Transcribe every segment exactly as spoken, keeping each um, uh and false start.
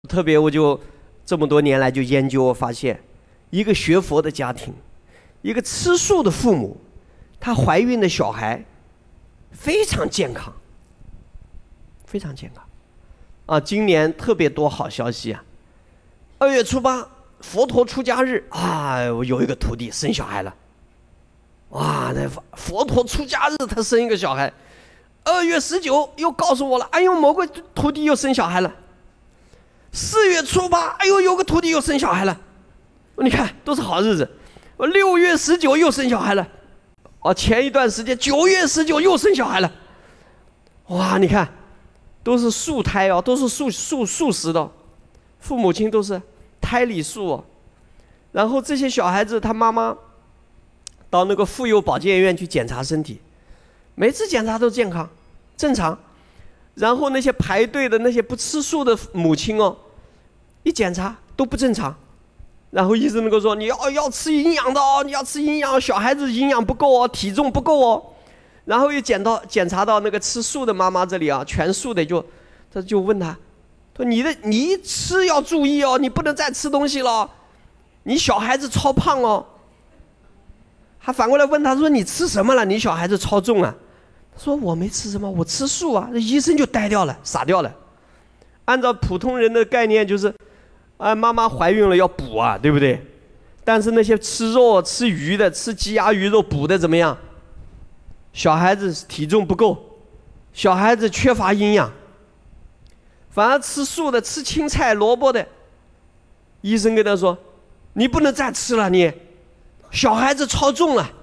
特别我就这么多年来就研究，我发现一个学佛的家庭，一个吃素的父母，她怀孕的小孩非常健康，非常健康啊！今年特别多好消息啊！二月初八佛陀出家日啊，我有一个徒弟生小孩了，哇！那佛陀出家日他生一个小孩，二月十九又告诉我了，哎呦，某个徒弟又生小孩了。四月初八，哎呦，有个徒弟又生小孩了，你看都是好日子。六月十九又生小孩了，哦，前一段时间九月十九又生小孩了，哇，你看，都是素胎哦，都是素素素食的，父母亲都是胎里素哦。然后这些小孩子他妈妈到那个妇幼保健院去检查身体，每次检查都健康正常。然后那些排队的那些不吃素的母亲哦，一检查都不正常，然后医生能够说你要要吃营养的哦，你要吃营养，小孩子营养不够哦，体重不够哦。然后又检到检查到那个吃素的妈妈这里啊，全素的就，他就问他，说你的你吃要注意哦，你不能再吃东西了，你小孩子超胖哦。还反过来问他说你吃什么了？你小孩子超重啊。说我没吃什么，我吃素啊。那医生就呆掉了，傻掉了。按照普通人的概念就是，啊，妈妈怀孕了要补啊，对不对？但是那些吃肉、吃鱼的、吃鸡鸭鱼肉补的怎么样？小孩子体重不够，小孩子缺乏营养。反而吃素的、吃青菜、萝卜的，医生跟他说：“你不能再吃了，你小孩子超重了。”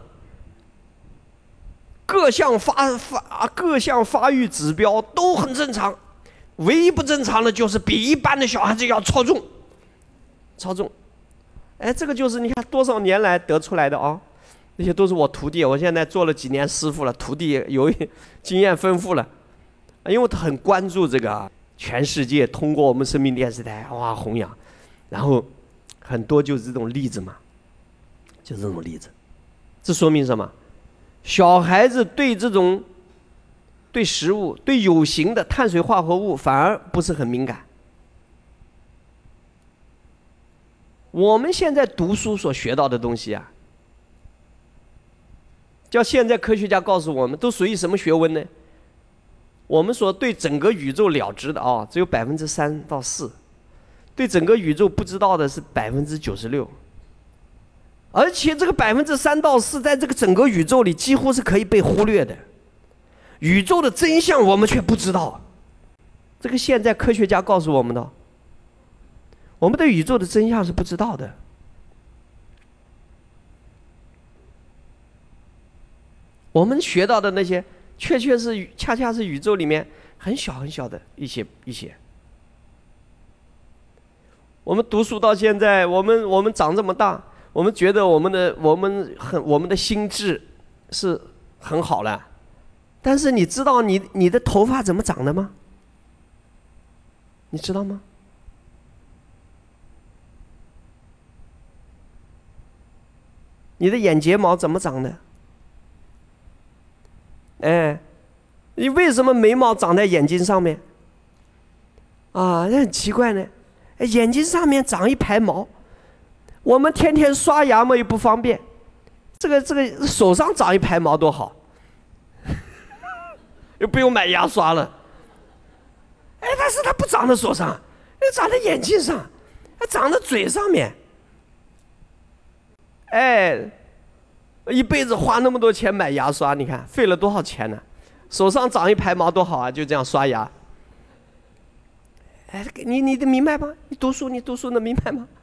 各项发发各项发育指标都很正常，唯一不正常的就是比一般的小孩子要超重，超重。哎，这个就是你看多少年来得出来的啊，那些都是我徒弟，我现在做了几年师傅了，徒弟有经验丰富了，因为他很关注这个，全世界通过我们生命电视台哇弘扬，然后很多就是这种例子嘛，就这种例子，这说明什么？小孩子对这种对食物、对有形的碳水化合物反而不是很敏感。我们现在读书所学到的东西啊，叫现在科学家告诉我们，都属于什么学问呢？我们所对整个宇宙了知的啊、哦，只有百分之三到四，对整个宇宙不知道的是百分之九十六。而且这个百分之三到四，在这个整个宇宙里几乎是可以被忽略的。宇宙的真相我们却不知道，这个现在科学家告诉我们的，我们对宇宙的真相是不知道的。我们学到的那些，确确是恰恰是宇宙里面很小很小的一些一些。我们读书到现在，我们我们长这么大。我们觉得我们的我们很我们的心智是很好了，但是你知道你你的头发怎么长的吗？你知道吗？你的眼睫毛怎么长的？哎，你为什么眉毛长在眼睛上面？啊，那很奇怪呢。哎，眼睛上面长一排毛。我们天天刷牙嘛又不方便，这个这个手上长一排毛多好，又不用买牙刷了。哎，但是它不长在手上，长在眼睛上，它长在嘴上面。哎，一辈子花那么多钱买牙刷，你看费了多少钱呢？手上长一排毛多好啊，就这样刷牙。哎，你你得明白吗？你读书，你读书能明白吗？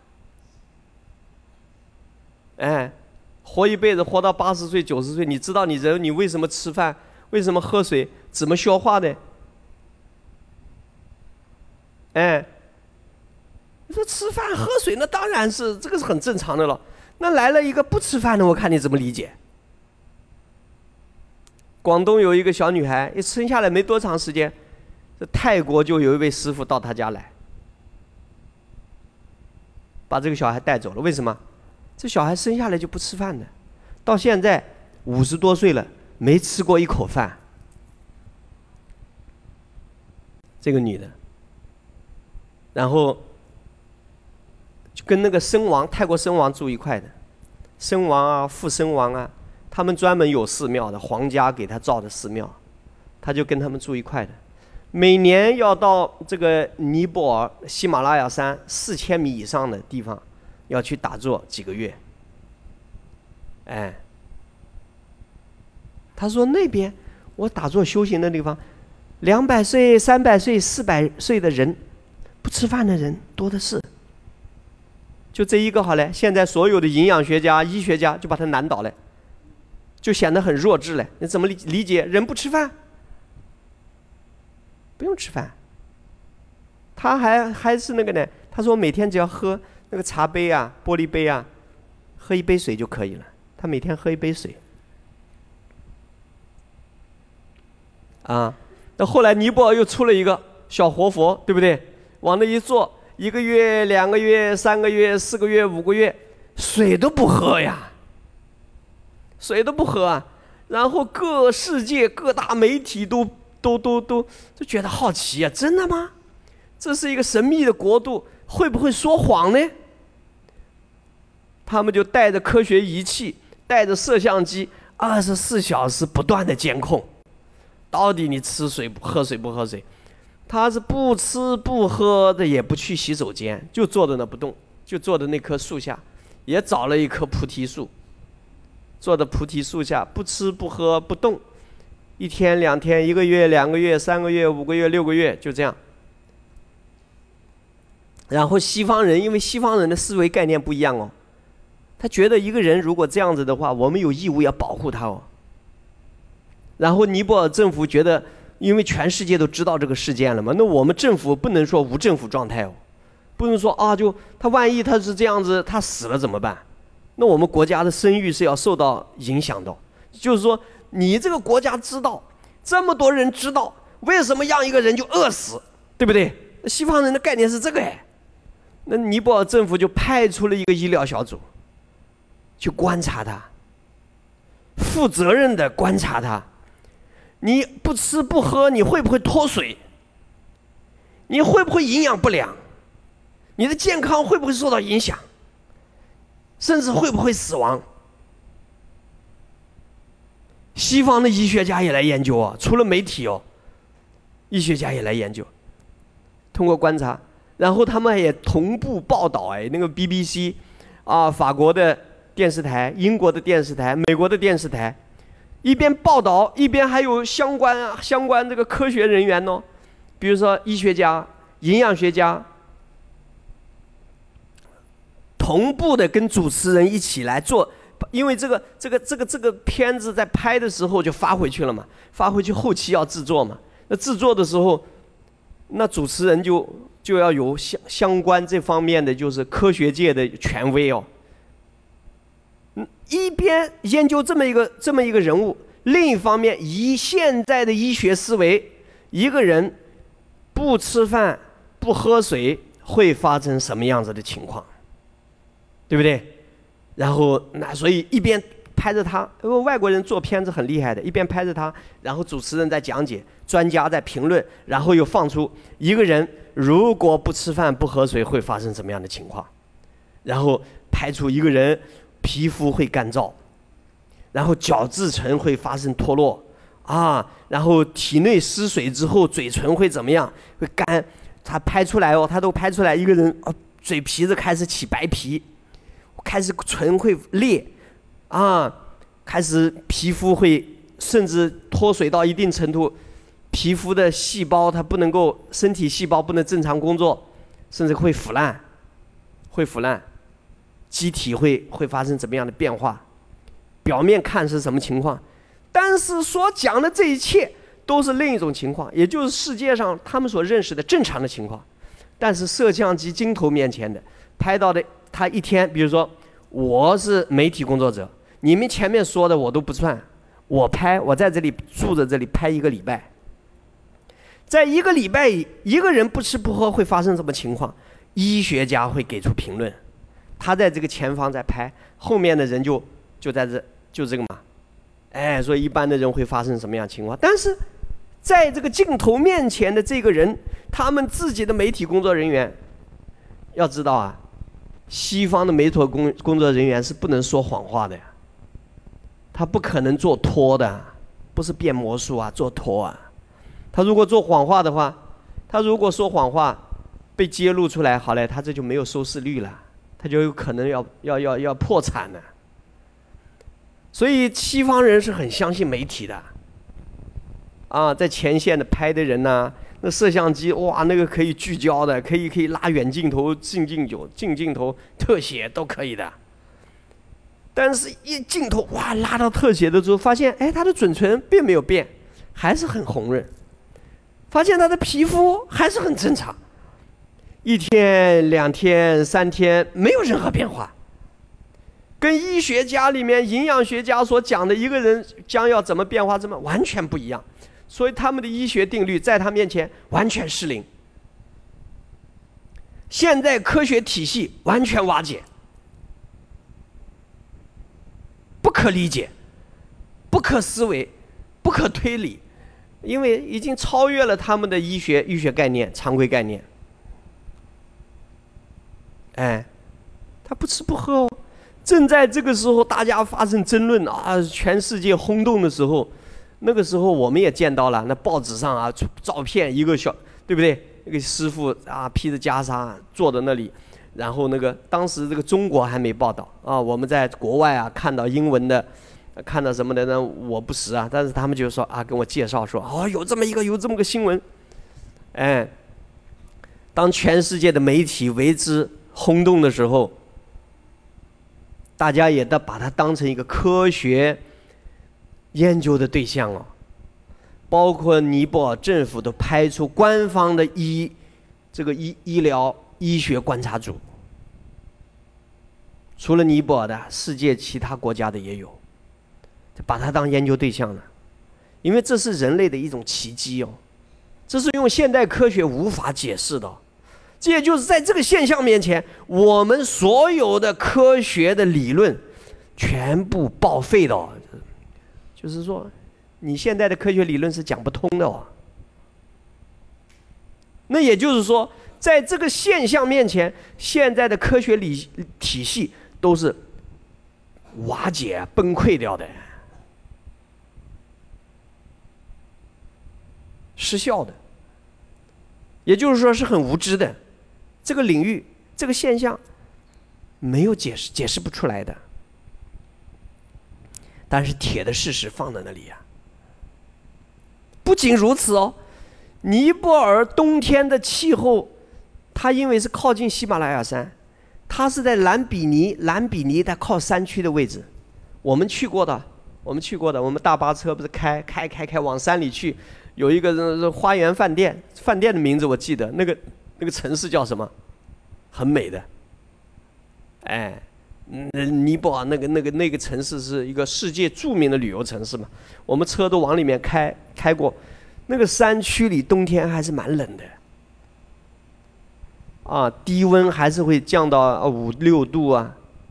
哎，活一辈子，活到八十岁、九十岁，你知道你人你为什么吃饭，为什么喝水，怎么消化的？哎，你说吃饭喝水，那当然是这个是很正常的了。那来了一个不吃饭的，我看你怎么理解？广东有一个小女孩，一生下来没多长时间，这泰国就有一位师傅到她家来，把这个小孩带走了。为什么？这小孩生下来就不吃饭的，到现在五十多岁了，没吃过一口饭。这个女的， 然后就跟那个僧王泰国僧王住一块的，僧王啊、副僧王啊，他们专门有寺庙的，皇家给他造的寺庙，他就跟他们住一块的。每年要到这个尼泊尔喜马拉雅山四千米以上的地方，要去打坐几个月。哎，他说那边我打坐修行的地方，两百岁、三百岁、四百岁的人，不吃饭的人多的是。就这一个好嘞，现在所有的营养学家、医学家就把他难倒了，就显得很弱智了。你怎么理理解？人不吃饭？不用吃饭，他还还是那个呢。他说每天只要喝那个茶杯啊、玻璃杯啊，喝一杯水就可以了。他每天喝一杯水。啊，那后来尼泊尔又出了一个小活佛，对不对？往那一坐，一个月、两个月、三个月、四个月、五个月，水都不喝呀，水都不喝啊。然后各世界各大媒体都。都都都就觉得好奇啊！真的吗？这是一个神秘的国度，会不会说谎呢？他们就带着科学仪器，带着摄像机，二十四小时不断的监控，到底你吃水不喝水不喝水？他是不吃不喝的，也不去洗手间，就坐在那不动，就坐在那棵树下，也找了一棵菩提树，坐在菩提树下，不吃不喝不动。一天两天，一个月两个月，三个月五个月六个月，就这样。然后西方人，因为西方人的思维概念不一样哦，他觉得一个人如果这样子的话，我们有义务要保护他哦。然后尼泊尔政府觉得，因为全世界都知道这个事件了嘛，那我们政府不能说无政府状态哦，不能说啊，就他万一他是这样子，他死了怎么办？那我们国家的声誉是要受到影响的，就是说。你这个国家知道，这么多人知道，为什么让一个人就饿死，对不对？西方人的概念是这个哎。那尼泊尔政府就派出了一个医疗小组，去观察他，负责任的观察他。你不吃不喝，你会不会脱水？你会不会营养不良？你的健康会不会受到影响？甚至会不会死亡？西方的医学家也来研究啊，除了媒体哦，医学家也来研究，通过观察，然后他们也同步报道。哎，那个 B B C 啊，法国的电视台、英国的电视台、美国的电视台，一边报道，一边还有相关相关这个科学人员哦，比如说医学家、营养学家，同步的跟主持人一起来做。因为这个这个这个这个片子在拍的时候就发回去了嘛，发回去后期要制作嘛。那制作的时候，那主持人就就要有相相关这方面的就是科学界的权威哦。嗯，一边研究这么一个这么一个人物，另一方面以现在的医学思维，一个人不吃饭不喝水会发生什么样子的情况，对不对？然后那所以一边拍着他，因为外国人做片子很厉害的，一边拍着他，然后主持人在讲解，专家在评论，然后又放出一个人如果不吃饭不喝水会发生什么样的情况，然后拍出一个人皮肤会干燥，然后角质层会发生脱落啊，然后体内失水之后嘴唇会怎么样，会干，他拍出来哦，他都拍出来一个人哦，嘴皮子开始起白皮。开始唇会裂，啊，开始皮肤会甚至脱水到一定程度，皮肤的细胞它不能够，身体细胞不能正常工作，甚至会腐烂，会腐烂，机体会会发生怎么样的变化？表面看是什么情况，但是所讲的这一切都是另一种情况，也就是世界上他们所认识的正常的情况，但是摄像机镜头面前的拍到的。他一天，比如说我是媒体工作者，你们前面说的我都不算，我拍，我在这里住在这里拍一个礼拜，在一个礼拜一个人不吃不喝会发生什么情况？医学家会给出评论，他在这个前方在拍，后面的人就就在这就这个嘛，哎，所以一般的人会发生什么样情况？但是在这个镜头面前的这个人，他们自己的媒体工作人员要知道啊，西方的媒体工工作人员是不能说谎话的呀，他不可能做托的，不是变魔术啊，做托啊。他如果做谎话的话，他如果说谎话被揭露出来，好嘞，他这就没有收视率了，他就有可能要要要要破产了。所以西方人是很相信媒体的，啊，在前线的拍的人呐、啊，那摄像机哇，那个可以聚焦的，可以可以拉远镜头、近镜头、近镜头、特写都可以的。但是，一镜头哇拉到特写的时候，发现哎，他的嘴唇并没有变，还是很红润。发现他的皮肤还是很正常，一天、两天、三天没有任何变化，跟医学家里面营养学家所讲的一个人将要怎么变化，怎么完全不一样。所以他们的医学定律在他面前完全失灵，现代科学体系完全瓦解，不可理解，不可思维，不可推理。因为已经超越了他们的医学医学概念、常规概念。哎，他不吃不喝哦。正在这个时候，大家发生争论啊，全世界轰动的时候，那个时候我们也见到了，那报纸上啊，照片一个小，对不对？那个师傅啊，披着袈裟坐在那里，然后那个当时这个中国还没报道啊，我们在国外啊看到英文的。看到什么的呢？我不识啊，但是他们就说啊，跟我介绍说，哦，有这么一个，有这么个新闻，哎，当全世界的媒体为之轰动的时候，大家也都把它当成一个科学研究的对象了，包括尼泊尔政府都派出官方的医这个医医疗医学观察组，除了尼泊尔的，世界其他国家的也有。把它当研究对象了，因为这是人类的一种奇迹哦，这是用现代科学无法解释的。这也就是在这个现象面前，我们所有的科学的理论全部报废的哦。就是说，你现在的科学理论是讲不通的哦。那也就是说，在这个现象面前，现在的科学理体系都是瓦解、崩溃掉的。失效的，也就是说是很无知的，这个领域这个现象没有解释解释不出来的，但是铁的事实放在那里呀、啊。不仅如此哦，尼泊尔冬天的气候，它因为是靠近喜马拉雅山，它是在兰比尼，兰比尼在靠山区的位置，我们去过的，我们去过的，我们大巴车不是开开开开往山里去。有一个花园饭店，饭店的名字我记得，那个那个城市叫什么？很美的，哎，嗯，尼泊尔那个那个那个城市是一个世界著名的旅游城市嘛。我们车都往里面开开过，那个山区里冬天还是蛮冷的，啊，低温还是会降到五六度啊，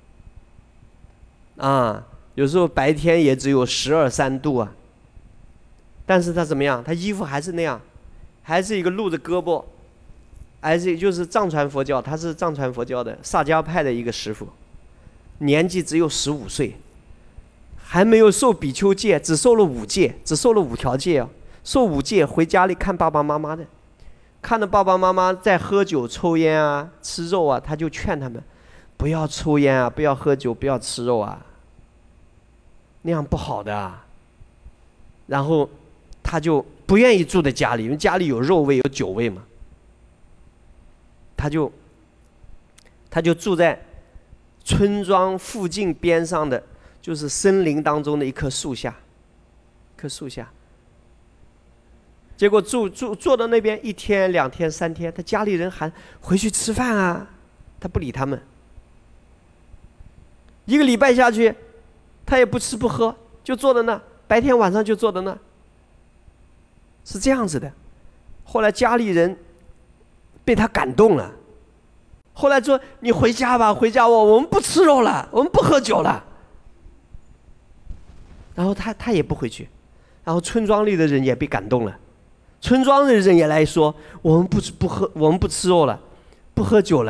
啊，有时候白天也只有十二三度啊。但是他怎么样？他衣服还是那样，还是一个露着胳膊，还是就是藏传佛教，他是藏传佛教的萨迦派的一个师傅，年纪只有十五岁，还没有受比丘戒，只受了五戒，只受了五条戒啊，受五戒回家里看爸爸妈妈的，看着爸爸妈妈在喝酒、抽烟啊、吃肉啊，他就劝他们不要抽烟啊，不要喝酒，不要吃肉啊，那样不好的啊。然后他就不愿意住在家里，因为家里有肉味有酒味嘛。他就他就住在村庄附近边上的，就是森林当中的一棵树下，一棵树下。结果住住坐到那边一天两天三天，他家里人喊回去吃饭啊，他不理他们。一个礼拜下去，他也不吃不喝，就坐在那，白天晚上就坐在那。是这样子的。后来家里人被他感动了，后来说你回家吧，回家我我们不吃肉了，我们不喝酒了。然后他他也不回去，然后村庄里的人也被感动了，村庄的人也来说我们不不喝我们不吃肉了，不喝酒了。